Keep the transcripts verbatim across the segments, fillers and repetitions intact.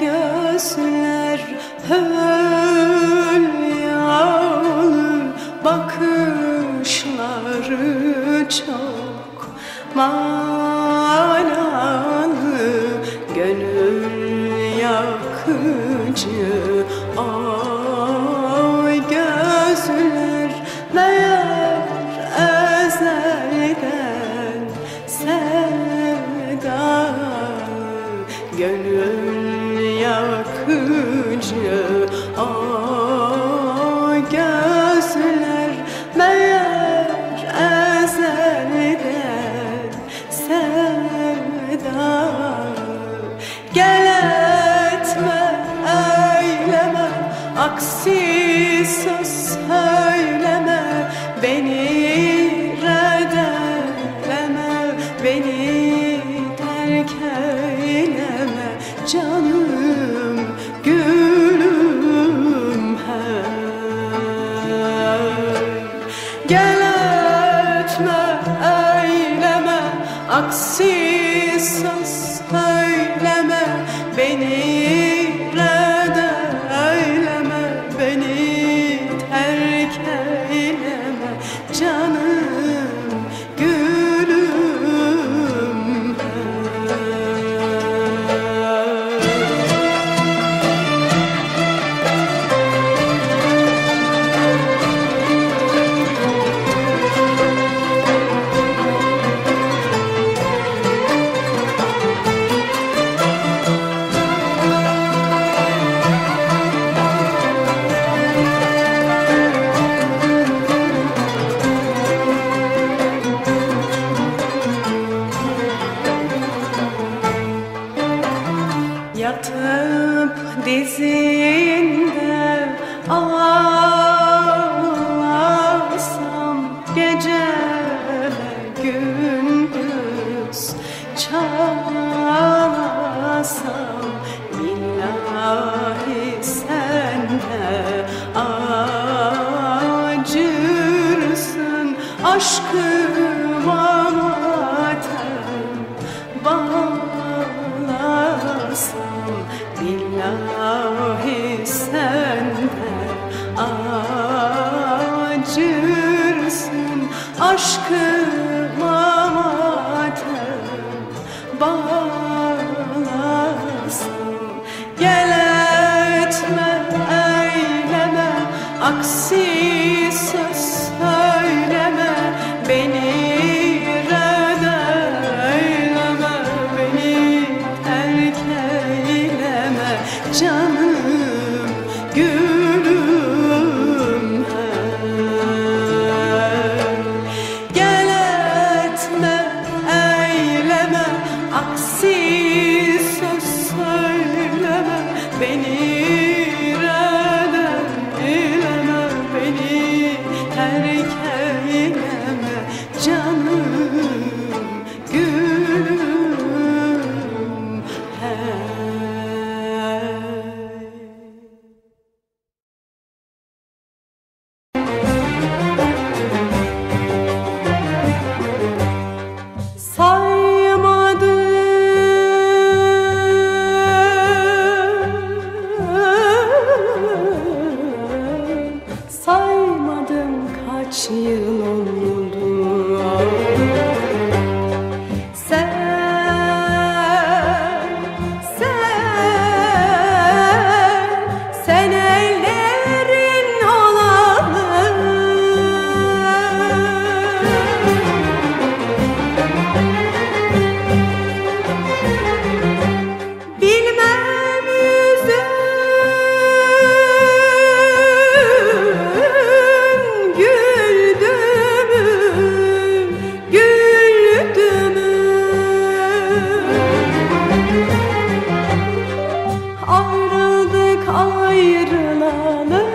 gözler hülyalı, bakışları çok manalı, gönül yakıcı ay gözler. Meğer ezelden sevdalı, gönül yakıcı ay gözler. Meğer ezelden sevdalı. Gel etme eyleme, aksi söz söyleme, beni reddedeme, beni terk eyleme canım gülüm hey. Gel etme eyleme, aksi söz söyleme, beni reddeyleme, beni terk eyleme canım gülüm yatıp dizinde ağlasam, gece gündüz çalasam, billahi sen de acırsın. Aşkıma matem bağlasam, billahi sen de acırsın. Aşkıma matem bağlasam. Gel etme eyleme, aksi söz söyleme, beni reddeyleme, beni terk eyleme canım gülüm hey. Gel etme eyleme, aksi söz söyleme, beni reddeyleme, beni terk eyleme canım gülüm hey. Saymadım kaç yıl oldu. Sen, sen, sen ellerin olalı. Bilmem yüzüm güldü mü, güldü mü? Ayrıldık ayrılalı,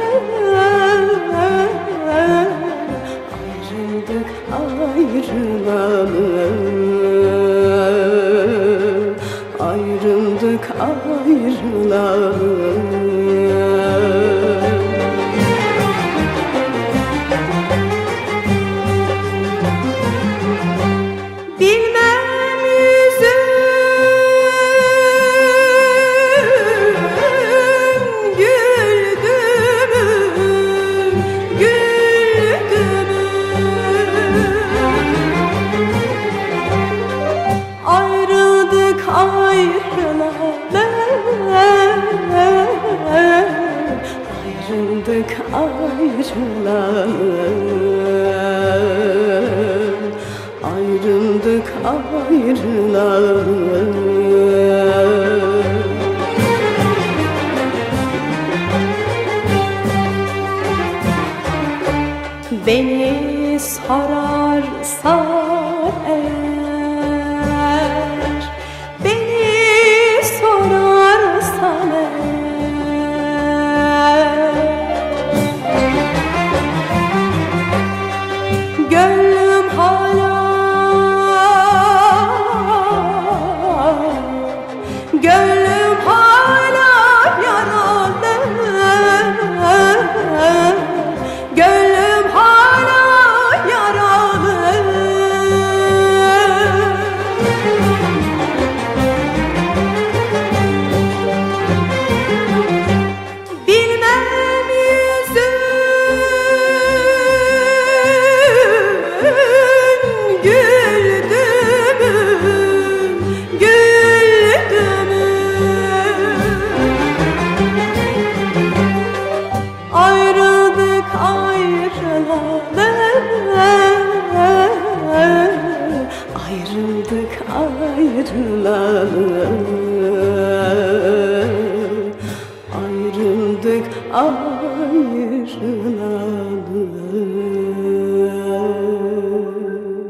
ayrıldık ayrılalı, ayrıldık ayrılalı. Bilmem yüzüm Ayrıldık ayrılalı, ayrıldık ayrılalı. Beni sorarsan eğer, beni sorarsan eğer, gönlüm hala, gönlüm hala yaralı, gönlüm hala yaralı. Bilmem yüzün güldü mü, güldü mü? Ayrıldık ayrılalı, ayrıldık ayrılalı, ayrıldık ayrılalı.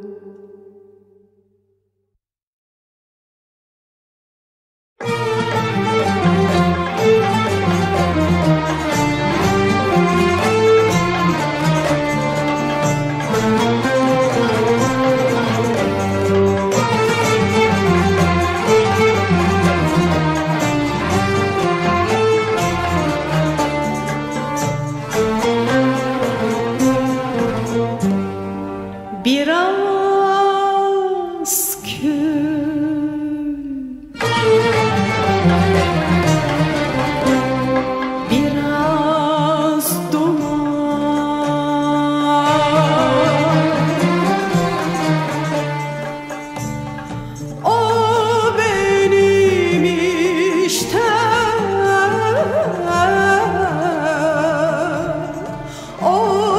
Biraz kül, biraz duman, o benim işte, o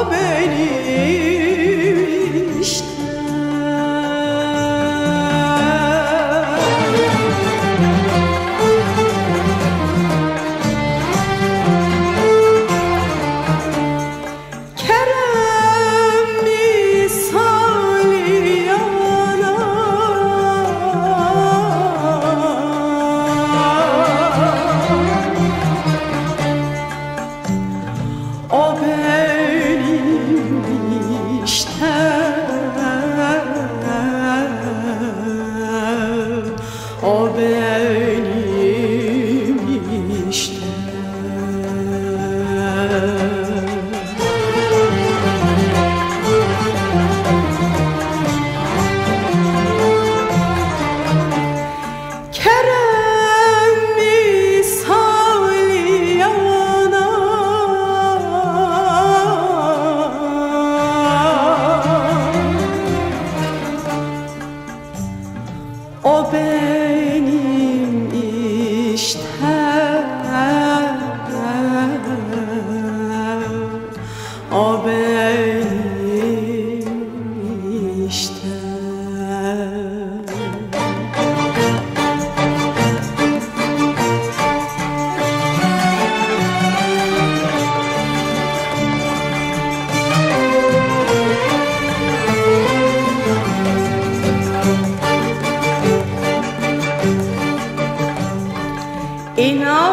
benim işte. Kerem misali yanar, o benim işte, o benim işte. Kerem misali yanar, o benim işte, o benim işte. İnan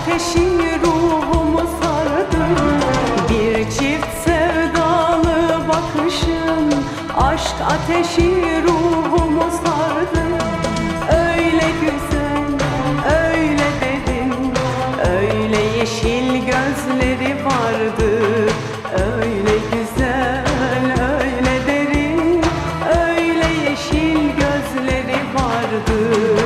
ateşi ruhumu sardı. Bir çift sevdalı bakışın aşk ateşi ruhumu sardı. Öyle güzel, öyle derin, öyle yeşil gözleri vardı. Öyle güzel, öyle derin, öyle yeşil gözleri vardı.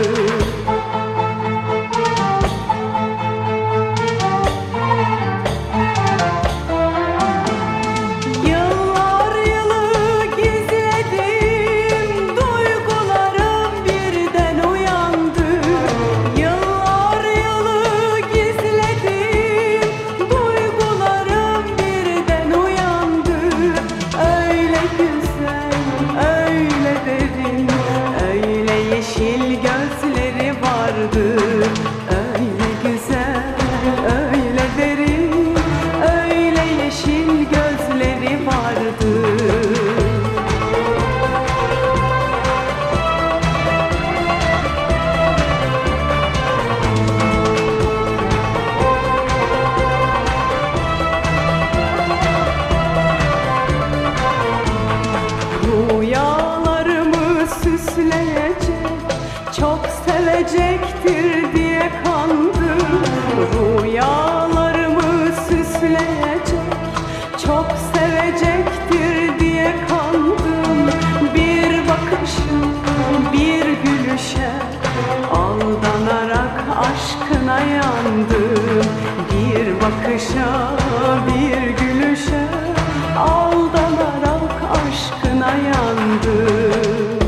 Rüyalarımı süsleyecek, çok sevecektir diye kandım. Rüyalarımı süsleyecek, çok sevecektir diye kandım. Bir bakışın, bir gülüşe aldanarak aşkına yandım. Bir bakışa, bir gülüşe aldanarak aşkına yandım.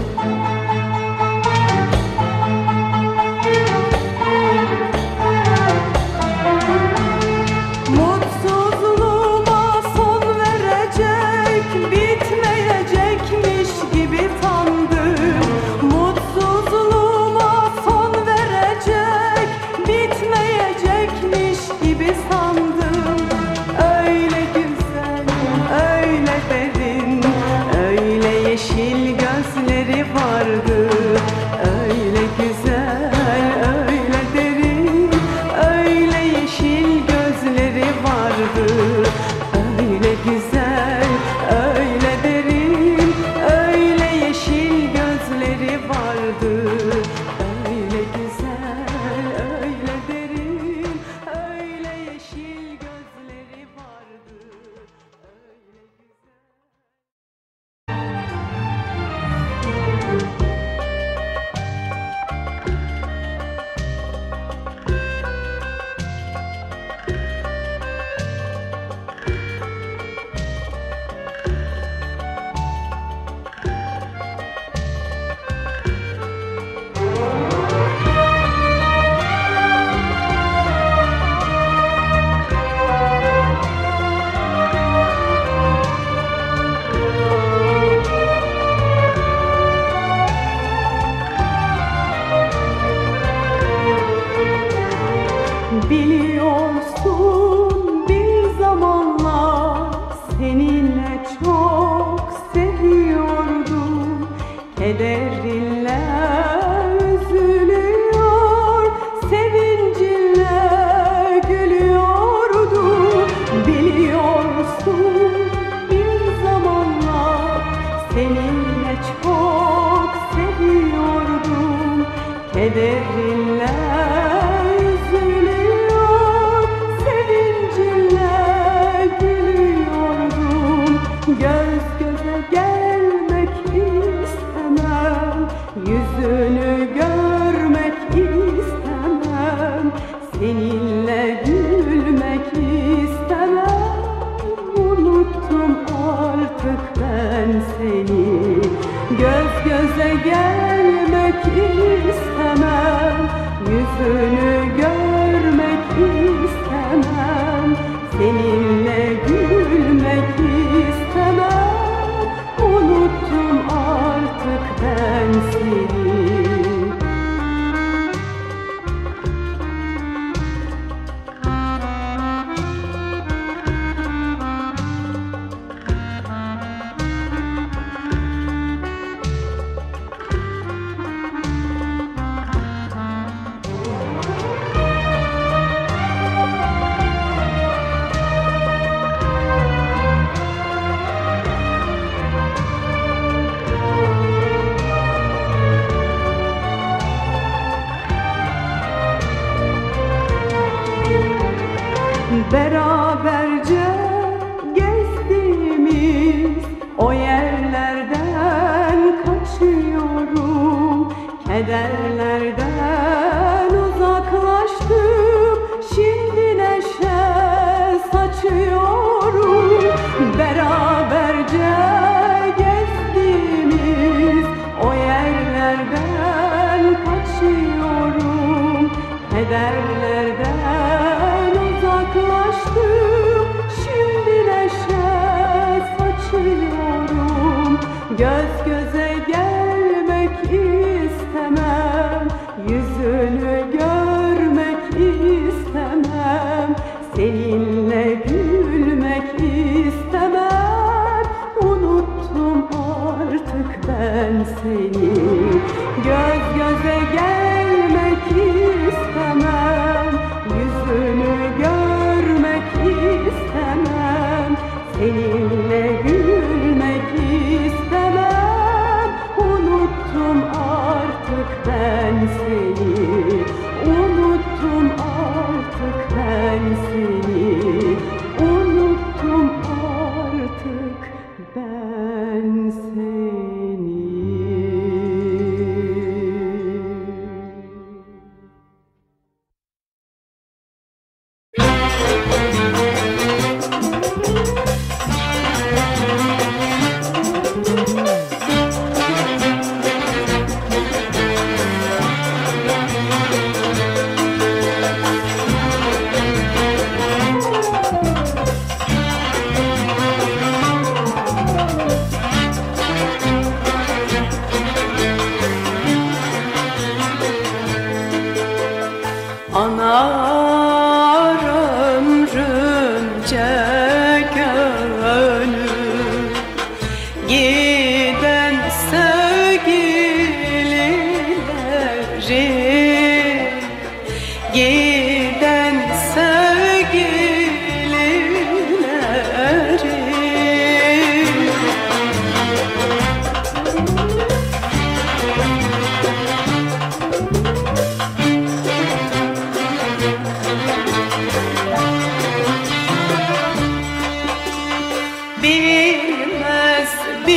Mutsuzluğuma son verecek, bitmeyecekmiş gibi sandım. Mutsuzluğuma son verecek, bitmeyecekmiş gibi sandım. Öyle güzel, öyle derin, öyle yeşil gözleri vardı. Öyle güzel, öyle derin, öyle yeşil gözleri vardı. Öyle güzel, öyle derin, öyle yeşil gözleri vardı. Öyle güzel, öyle derin, öyle yeşil gözleri vardı. Öyle güzel. Biliyorsun bir zamanlar seninle çok seviyordum. Kederinle üzülüyor, sevincinle gülüyordum. Biliyorsun bir zamanlar seninle çok seviyordum. Kederinle göz göze gelmek istemem, yüzünü görmek istemem, seninle gülmek istemem. Unuttum artık ben seni. Göz göze gelmek istemem, yüzünü görmek istemem, seninle gülmek istemem. Unuttum artık ben seni. Kederlerden uzaklaştım, şimdi neşe saçıyorum. Beraberce gezdiğimiz o yerlerden kaçıyorum. Kederlerden uzaklaştım, şimdi neşe saçıyorum. Göz göze gelmek istemem, yüzünü görmek istemem, seninle gülmek istemem. Unuttum artık ben seni. Göz göze gelmek istemem, yüzünü görmek istemem, seninle gülmek istemem. Unuttum artık ben seni. Unuttum artık ben seni. Unuttum artık ben seni. Anar ömrümce gönül, giden sevgilileri, giden sevgilileri. Bilmez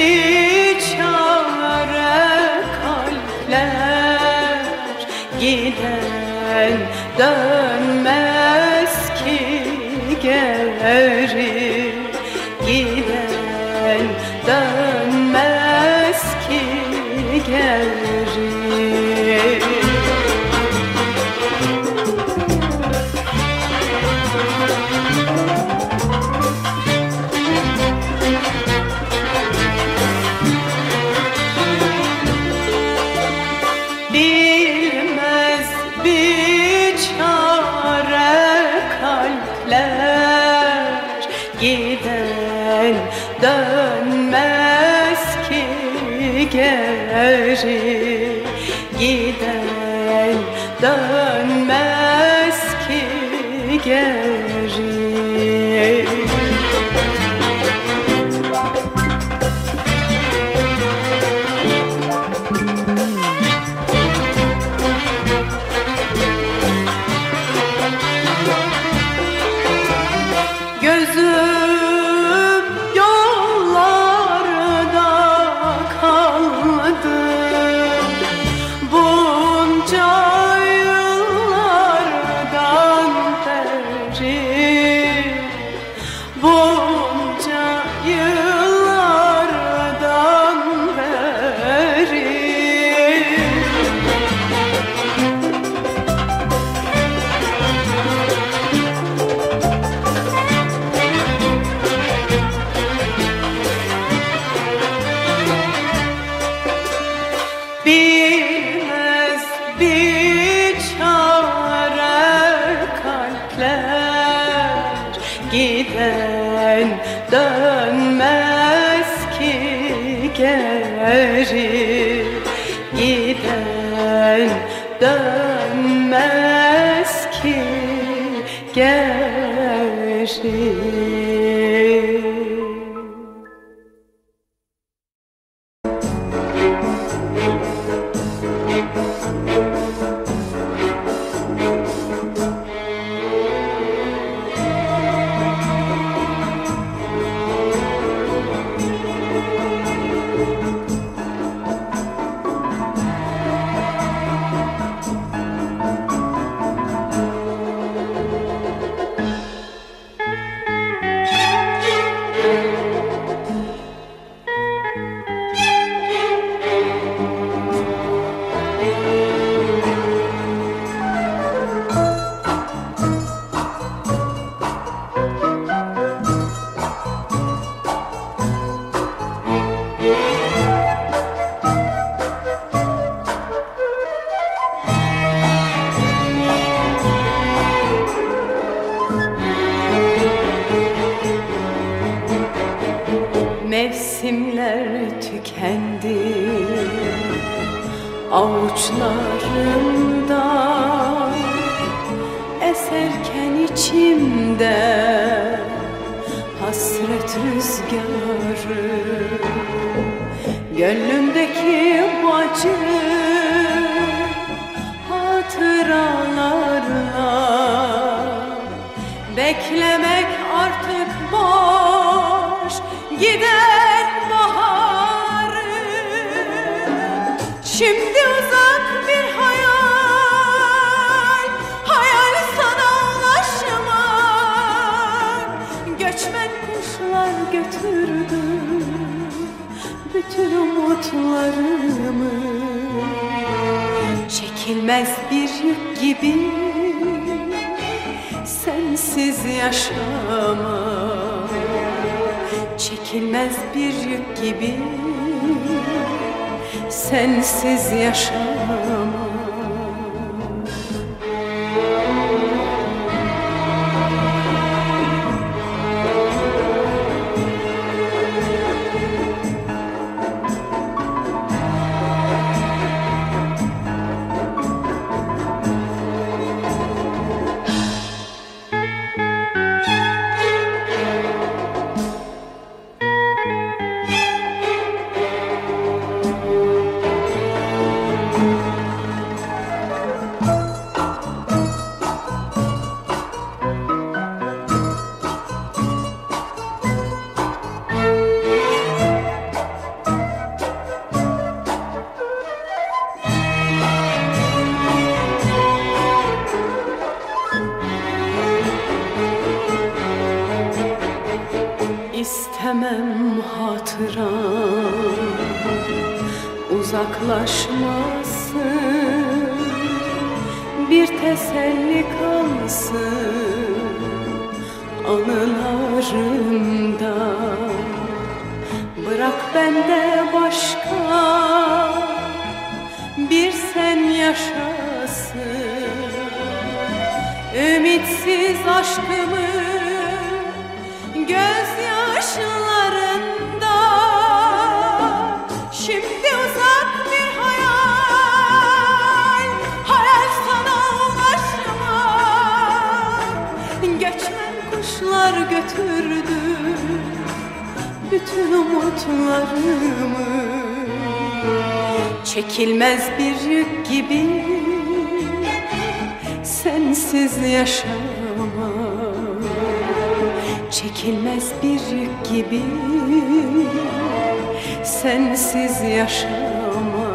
biçare kalpler, giden dönmez ki geri, giden dönmez ki geri. Bilmez biçare kalpler, giden dönmez ki geri, giden dönmez ki geri. Gözüm yollarda kaldı bunca yıllardan beri, bunca yıllardan beri. Bilmez biçare kalpler, giden dönmez ki geri, giden dönmez ki geri. avuçlarımda eserken içimde hasret rüzgarı, gönlümdeki bacı hatıralarla beklemek artık boş giden baharı. Şimdi uzak bir hayal, hayal sana ulaşmak. Göçmen kuşlar götürdü bütün umutlarımı. Çekilmez bir yük gibi sensiz yaşamak. Çekilmez bir yük gibi sensiz yaşamak. İstemem hatıram uzaklaşmasın, bir teselli kalsın anılarımda. Bırak bende başka bir sen yaşasın, ümitsiz aşkımı gözyaşlarında. Şimdi uzak bir hayal, hayal sana ulaşmak. Göçmen kuşlar götürdü bütün umutlarımı. Çekilmez bir yük gibi sensiz yaşamak. Çekilmez bir yük gibi sensiz yaşamak.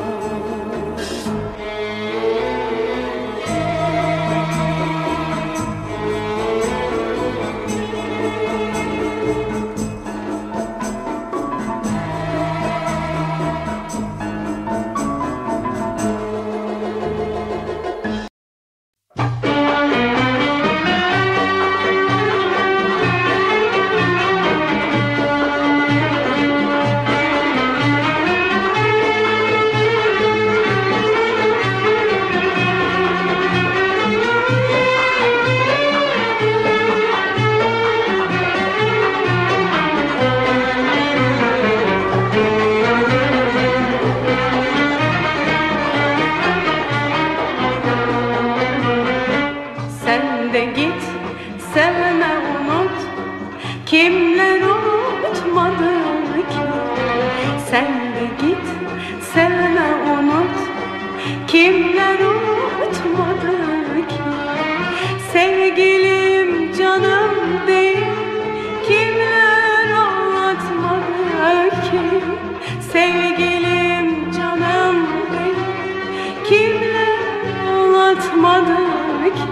Kimler unutmadı ki? Sen de git, sevme, unut. Kimler unutmadı ki? Sevgilim canım değil, kimler anlatmadı ki? Sevgilim canım değil, kimler anlatmadı ki?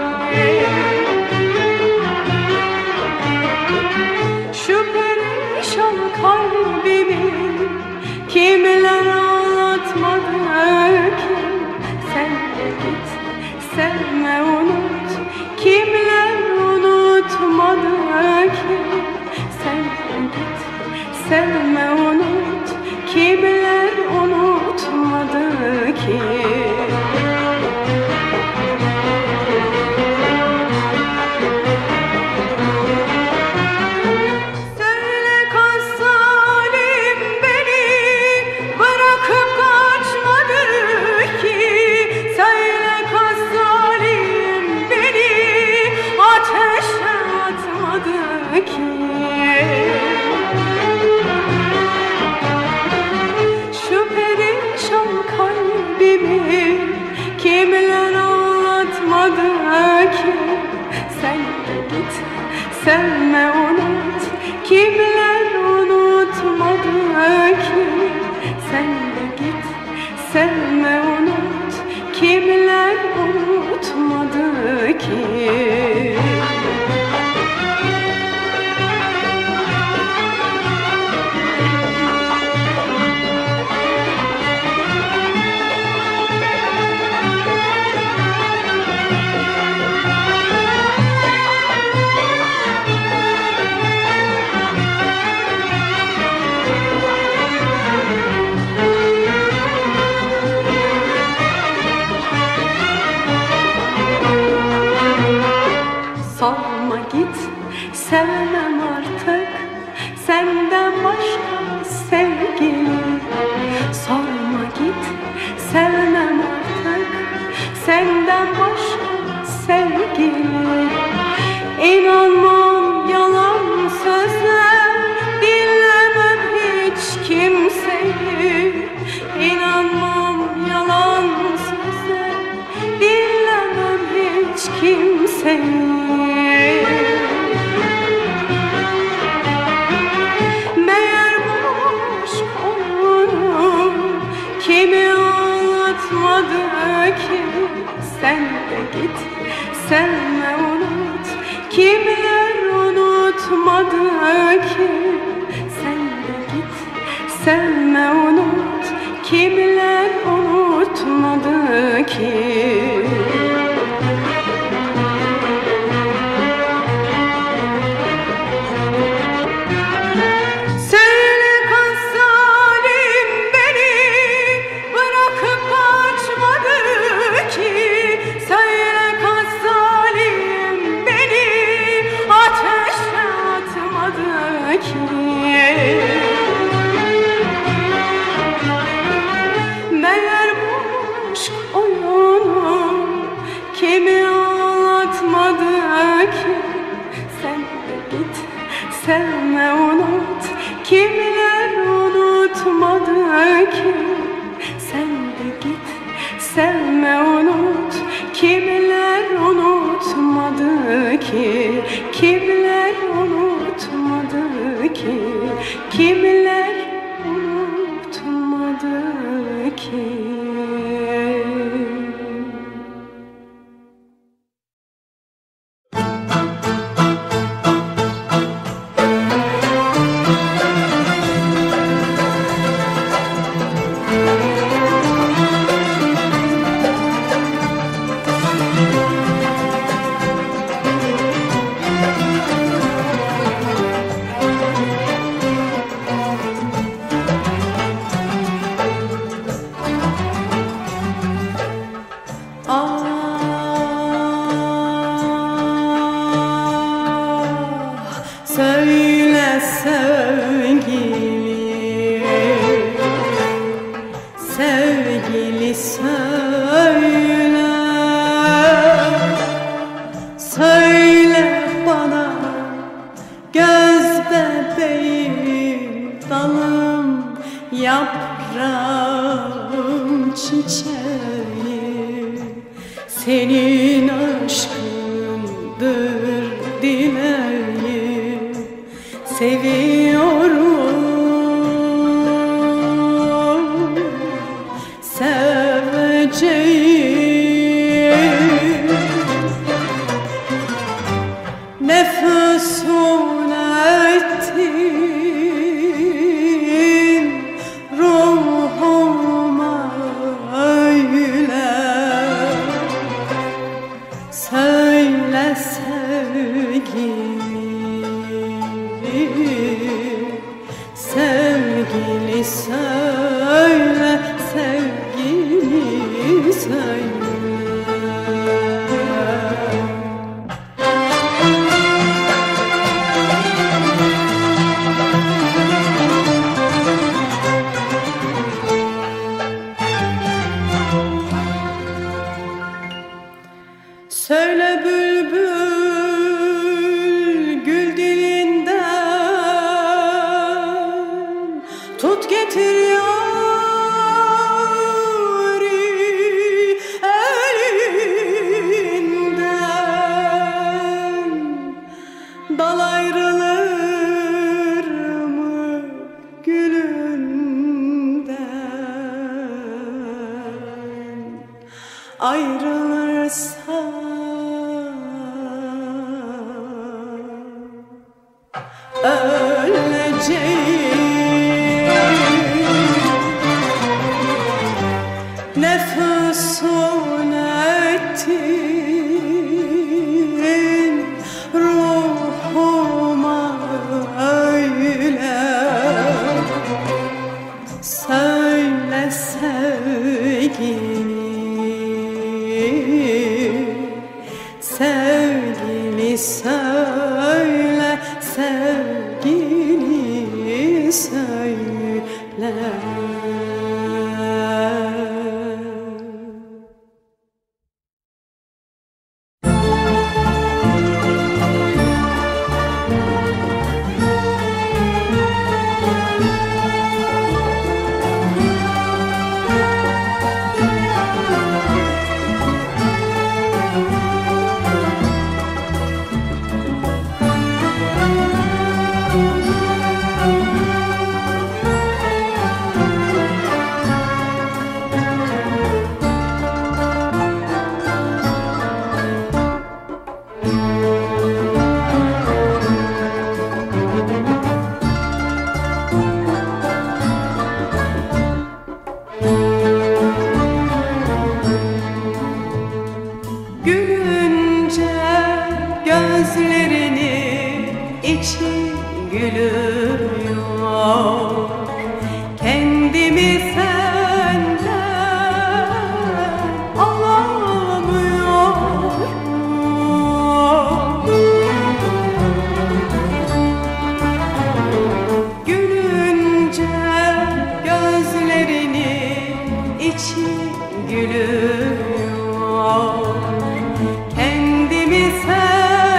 Şu perişan kalbimi kimler ağlatmadı ki? Sen de git, sevme, unut. Kimler unutmadı ki? Sen de git, sevme, unut. Kimler unutmadı ki? kimler ağlatmadı ki? Sen de git, sevme unut, kimler unutmadı ki? Sen de git, sevme unut, kimler unutmadı ki? Sorma git, sevmem artık senden başka sevgili. Sorma git, sevmem artık senden başka sevgili. İnanmam yalan söze, dinlemem hiç kimseyi. İnanmam yalan söze, dinlemem hiç kimseyi. Meğer bu aşk oyunu kimi ağlatmadı ki? Sen de git, sevme unut, kimler unutmadı ki? Sen de git, sevme unut, kimler unutmadı ki? Meğer bu aşk oyunu kimi ağlatmadı ki? Sen de git, sevme unut, kimler unutmadı ki? Sen de git, sevme unut, kimler unutmadı ki? Kimler unutmadı ki? Kimler unutmadı ki? Söyle sevgili, sevgili söyle, söyle bana göz bebeğim, dalım, yaprağım, çiçeğim, senin aşkındır dileğim. Seviyorum, seveceğim. Nefesun ettin ruhuma öyle. Söyle sevgilim, sevgili söyle, sevgili söyle. Söyle bülbül gül dilinden, tut getir yâri ayrılırsa öleceğim. Nefesun ettin ruhuma öyle. Söyle sevgili, sevgili söyle, sevgili söyle. Gözlerini içi gülüyor, kendimi senden alamıyorum. Gülünce gözlerini içi gülüyor, kendimi sen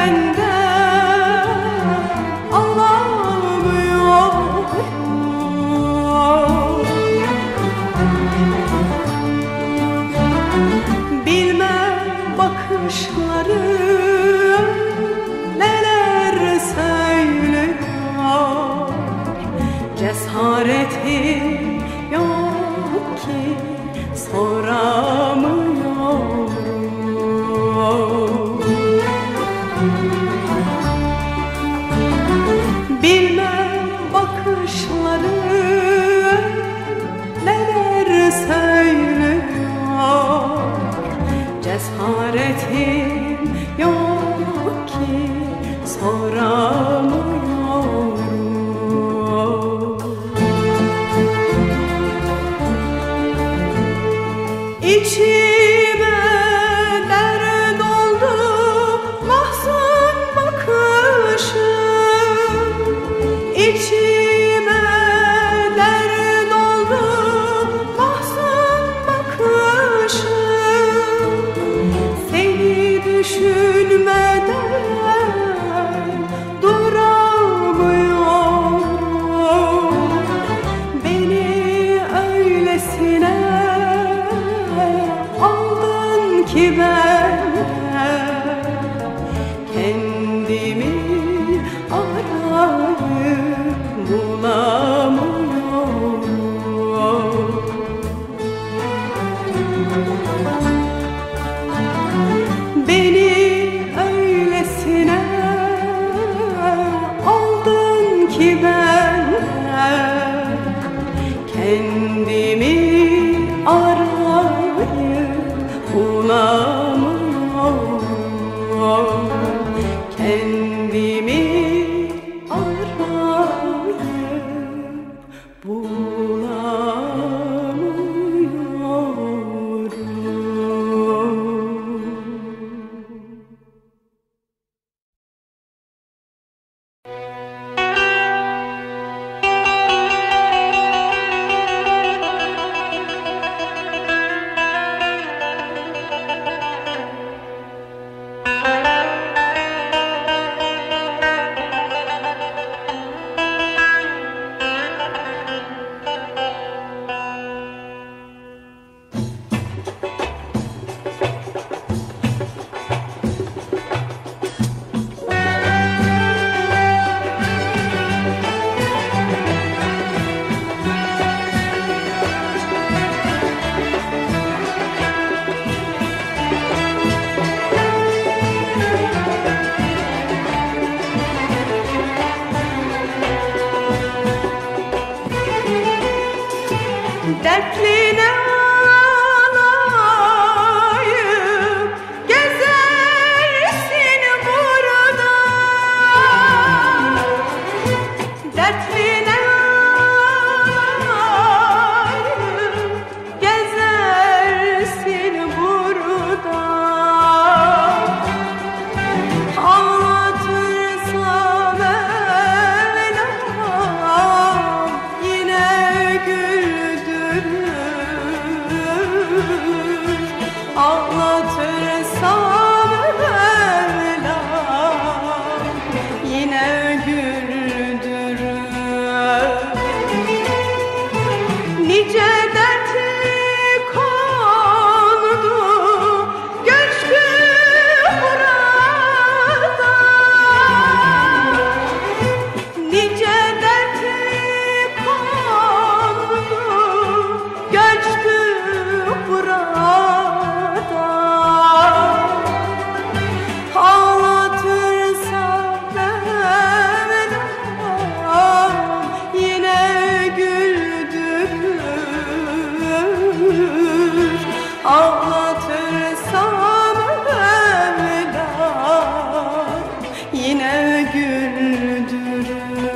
bakışları neler söylüyor, cesaretim yok ki soramıyorum. Bilmem bakışları neler söylüyor, cesaretim yok ki soramıyorum. İçime dert oldu mahzun bakışın, İçime dert oldu mahzun bakışın. Düşünmeden duramıyorum. Beni öylesine aldın ki ben kendimi arayıp bulamıyorum. Beni öylesine aldın ki ben kendimi arayıp bulamıyorum. Kendimi arayıp bulamıyorum. ağlatırsa Mevlam yine güldürür. Nice dertli kondu göçtü burada, nice dertli kondu göçtü burada. Ağlatırsa Mevlam yine güldürür. Ağlatırsa Mevlam yine güldürür.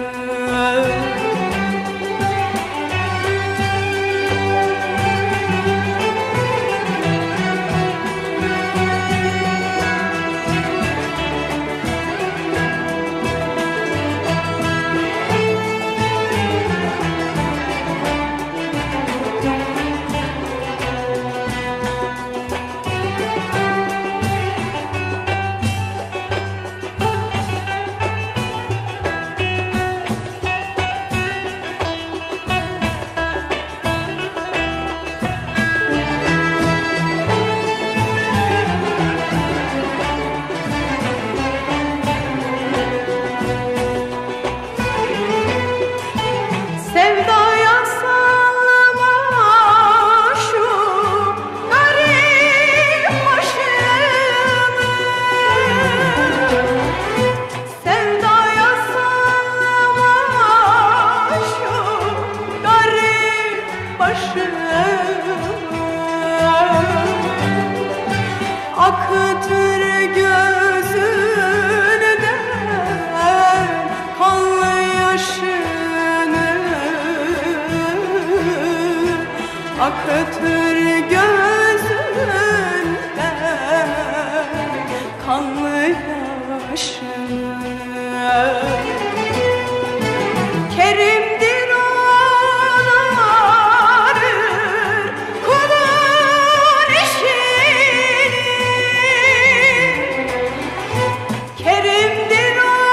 Sevdaya sallama şu garip başımı, sevdaya sallama şu garip başımı. Akıtır gözünden kanlı yaşını, akıtır gözünden kanlı yaşını. Kerimdir onarır kulun işini, Kerimdir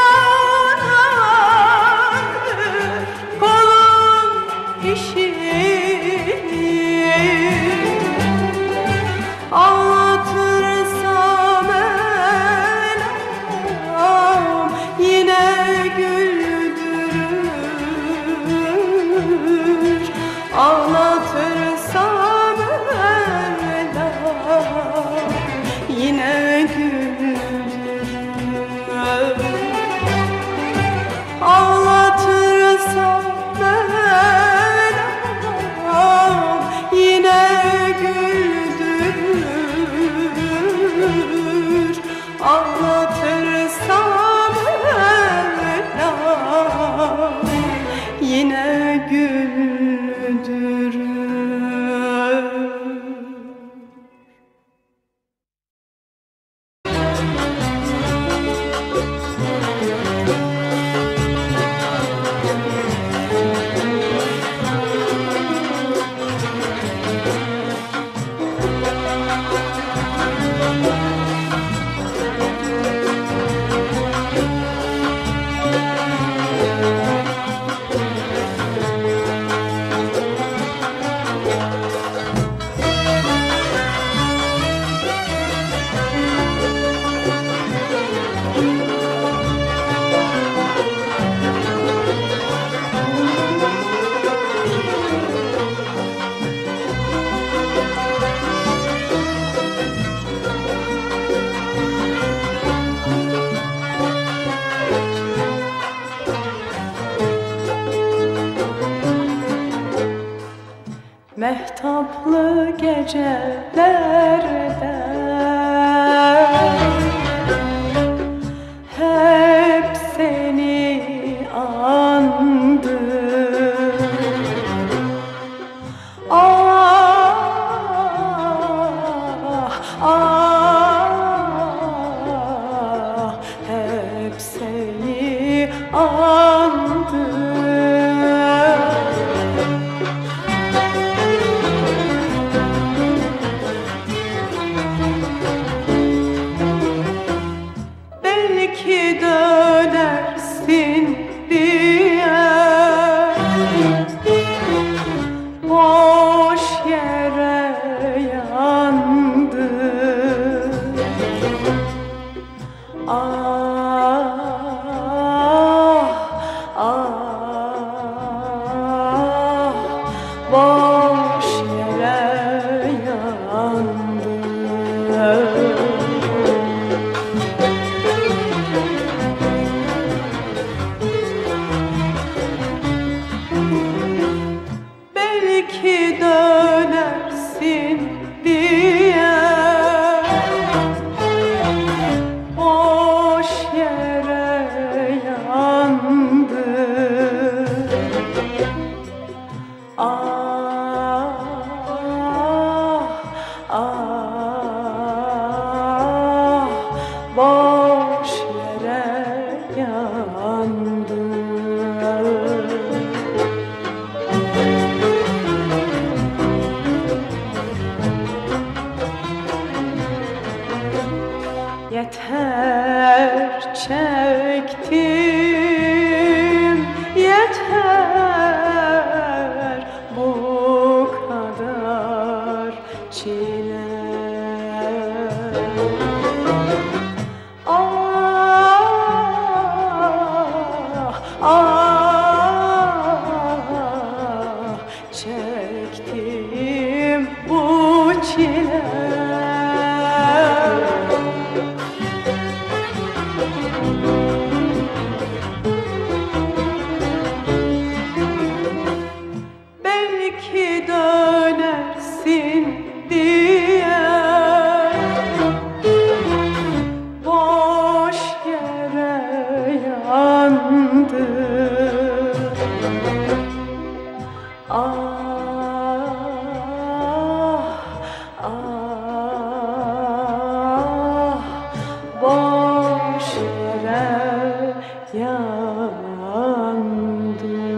onarır kulun işini. Ağlatırsa Mevlam yine güldürür. Ağlatırsa Mevlam yine güldürür. Ağlatırsa Mevlam yine güldürür. Ağlatırsa Mevlam yine güldürür. Mehtaplı gecelerde hep seni andım. Ah, ah, hep seni andım. çile. Ah, çektim bu çile. Belki dönersin diye boş yere yandım. Ah, ah, boş yere yandım.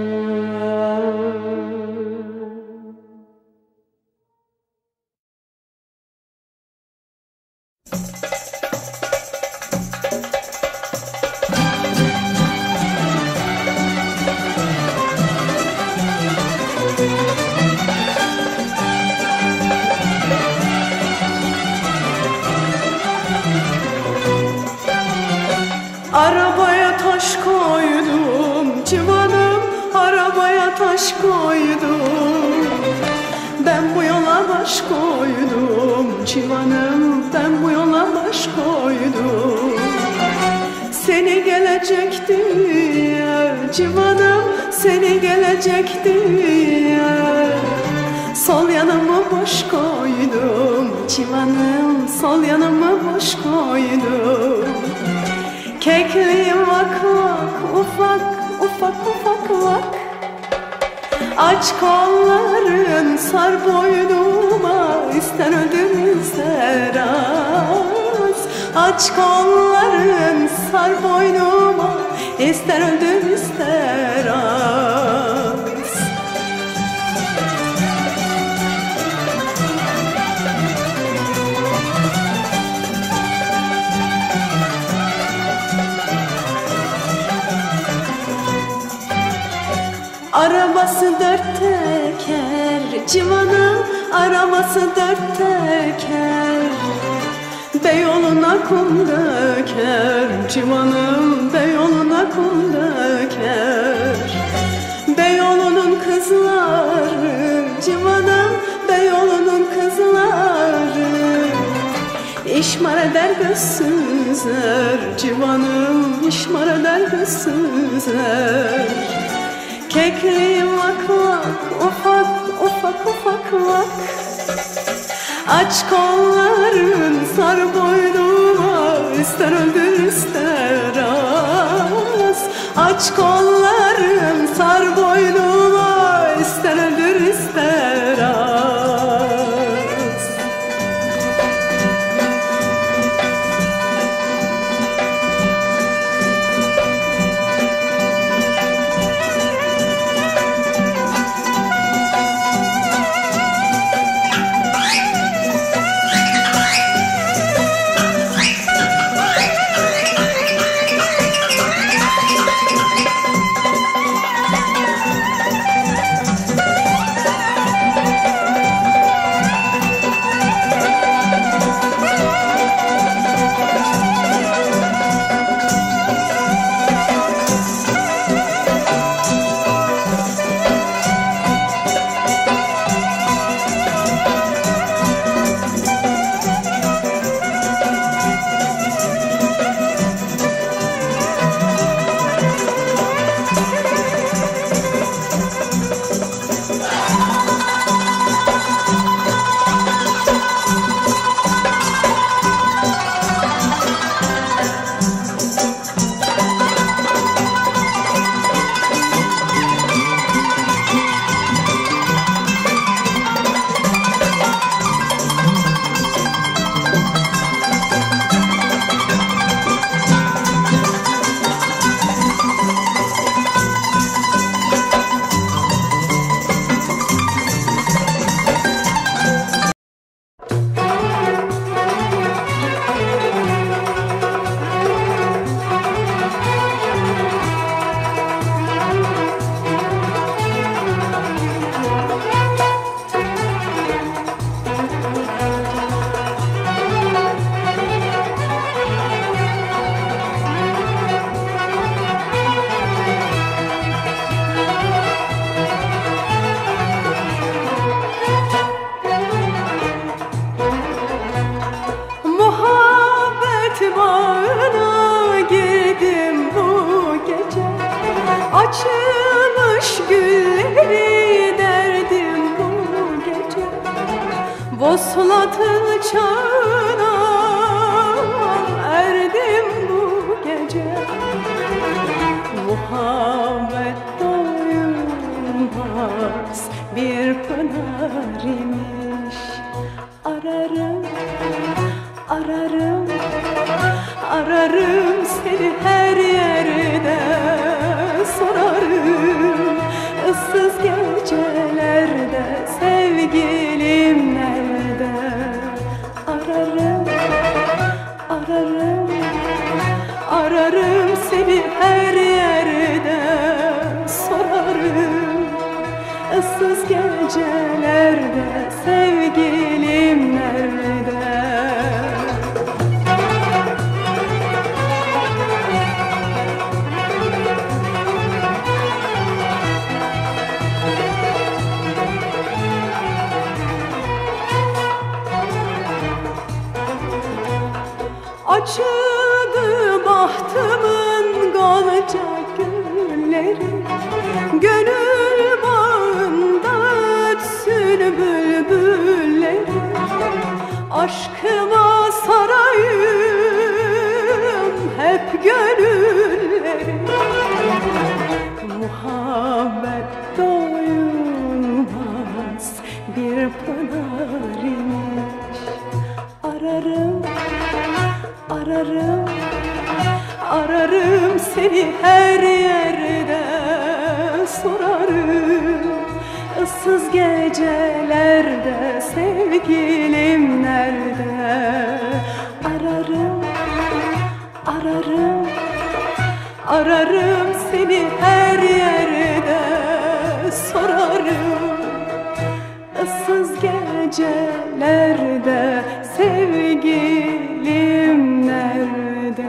Arabaya taş koydum civanım, arabaya taş koydum. Ben bu yola baş koydum civanım, ben bu yola baş koydum. Seni gelecek diye civanım, seni gelecek diye sol yanımı boş koydum civanım, sol yanımı boş koydum. Kekliğim vak vak, ufak ufak ufak vak. Aç kolların sar boynuma, ister öldür ister az. Aç kolların sar boynuma, ister öldür ister az. Arabası dört teker civanım, arabası dört teker. Beyoğlu'na kum döker civanım, Beyoğlu'na kum döker. Beyoğlu'nun kızları civanım, Beyoğlu'nun kızları İşmar eder gözsüzler civanım, işmar eder gözsüzler. Kekliğim vak vak, ufak ufak ufak vak. Aç kolların sar boynuma, ister öldür ister az. Aç kolların sar boynuma, ister öldür ister az. Vuslatın çağına erdim bu gece. Muhabbet doyulmaz bir pınar imiş. Ararım, ararım, ararım seni her yerde. Sorarım ıssız gecelerde, sevgilim nerede? Ararım, ararım, ararım seni her yerde. Sorarım ıssız gecelerde, sevgilim nerede? Açıldı bahtımın gonca gülleri, gönül bağında ötsün bülbülleri. Aşkıma sarayım hep gönülleri. Muhabbet doyulmaz bir pınar imiş. Ararım, ararım, ararım seni her yerde. Sorarım ıssız gecelerde, sevgilim nerede? Ararım, ararım, ararım seni her yerde. Sorarım ıssız gecelerde, sevgilim nerede?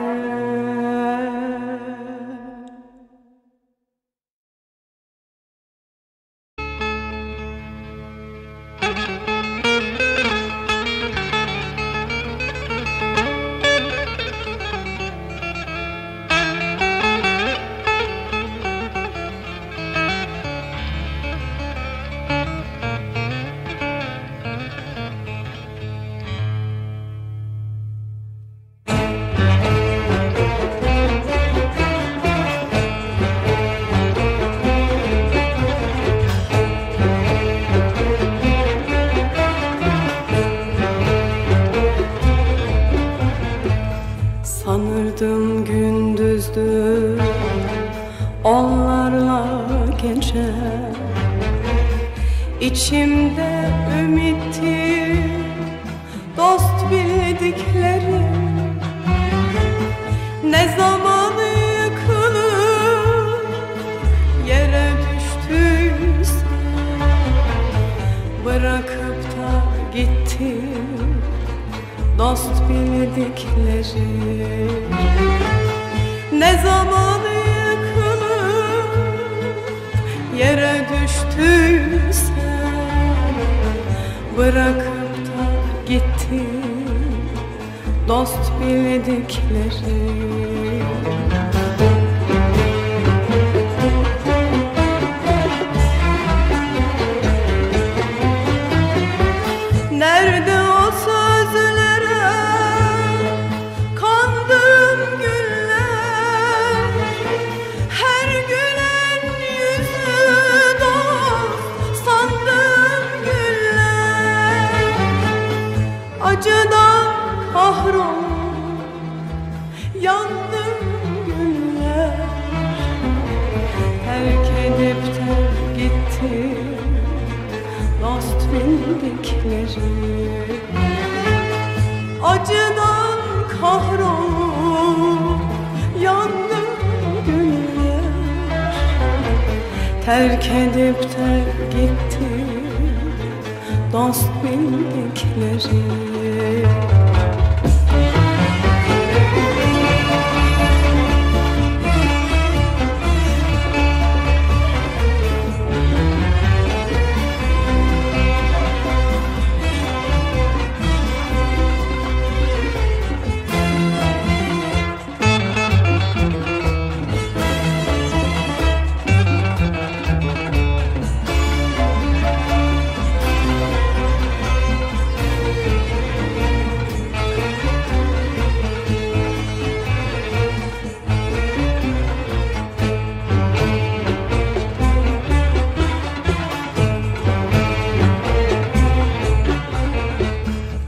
Sanırdım gündüzdü onlarla gece. İçimde ümitti dost bildiklerim. Ne zaman yıkılıp yere düştüyse, bırakıp da gittim dost bildikleri. Ne zaman yıkılıp yere düştüyse, bırakıp da gitti dost bildikleri. Nerede o sözlere kandım güller, her gülen yüzü dost sandım güller. Acıdan kahrolup yandım güller, terk edip de gitti dost bildikleri. Acıdan kahrolup yandım güller, terk edip de gitti dost bildikleri.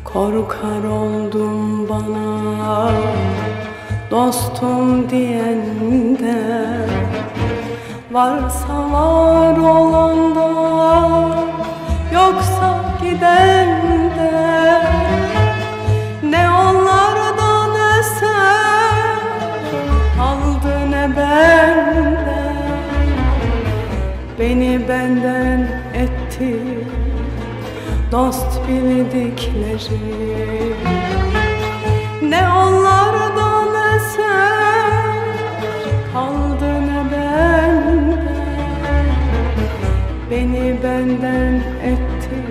Korkar oldum bana dostum diyenden, varsa var olan da yoksa giden de. Ne onlardan eser kaldı ne bende, beni benden etti dost bildikleri. Ne onlardan eser kaldı ne bende, beni benden etti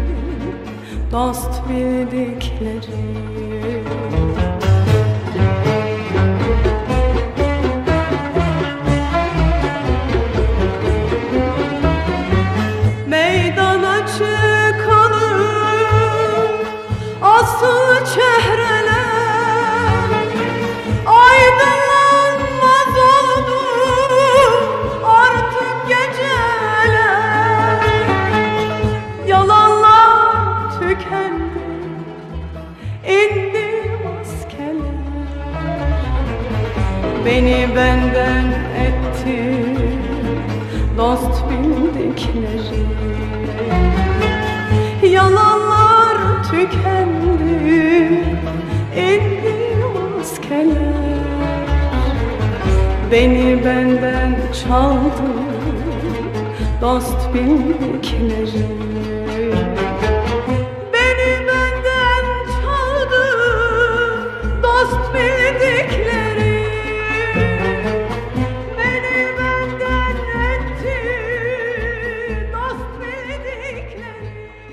dost bildikleri. Meydana çıkalım asıl çehreler, aydınlanmaz oldu artık geceler. Yalanlar tükendi, indi maskeler, beni benden etti dost bildikleri. Yalanlar tükendi, indi maskeler, beni benden çaldı dost bildikleri. Beni benden çaldı dost bildikleri. Beni benden etti dost bildikleri.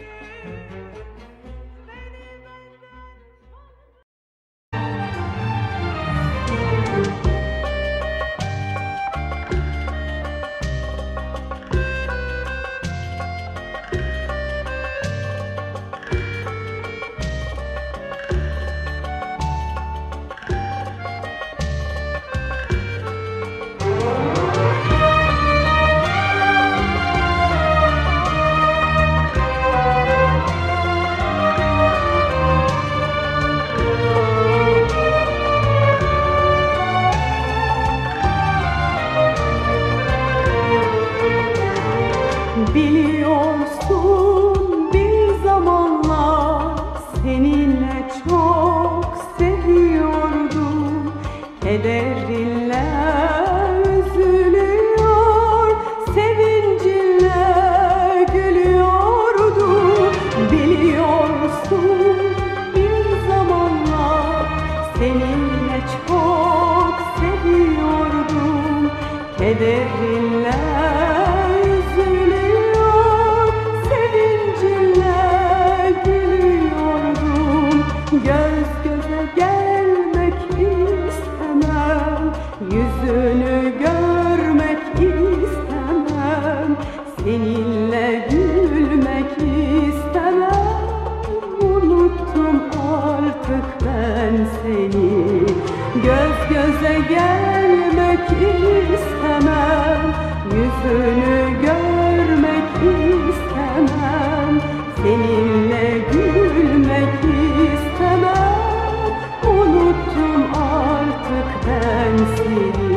Biliyorsun bir zamanlar seninle çok seviyordum. Kederinle üzülüyor, sevincinle gülüyordum. Biliyorsun bir zamanlar seninle çok seviyordum. Kederinle göz göze gelmek istemem, yüzünü görmek istemem, seninle gülmek istemem. Unuttum artık ben seni, göz göze gelmek istemem, yüzünü görmek istemem, seninle gülmek istemem. Unuttum artık ben seni.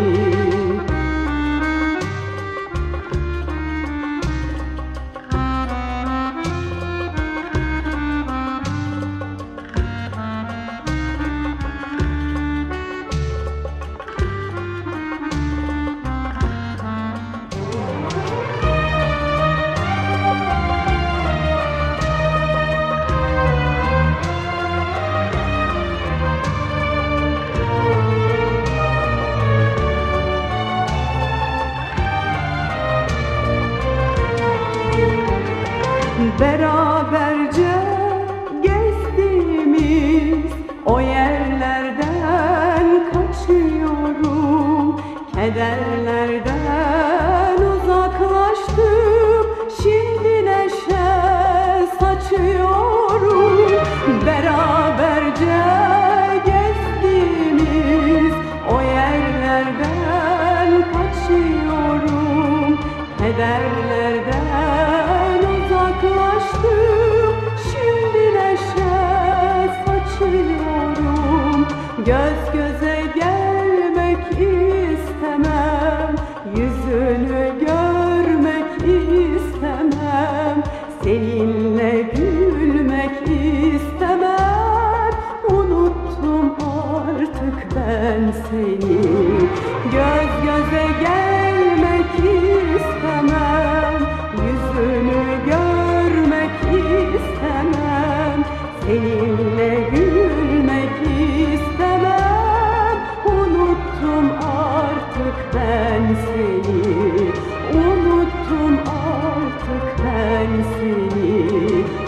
Beraberce gezdiğimiz o yerlerden kaçıyorum. Kederlerden uzaklaştım, şimdi neşe saçıyorum. Beraberce gezdiğimiz o yerlerden kaçıyorum. Kederlerden uzaklaştım, şimdi neşe Göz göze gelmek istemem, yüzünü görmek istemem, seninle gülmek istemem. Unuttum artık ben seni. Göz göze gelmek istemem, yüzünü görmek istemem, seninle gülmek istemem. Unuttum artık ben seni, unuttum artık ben seni.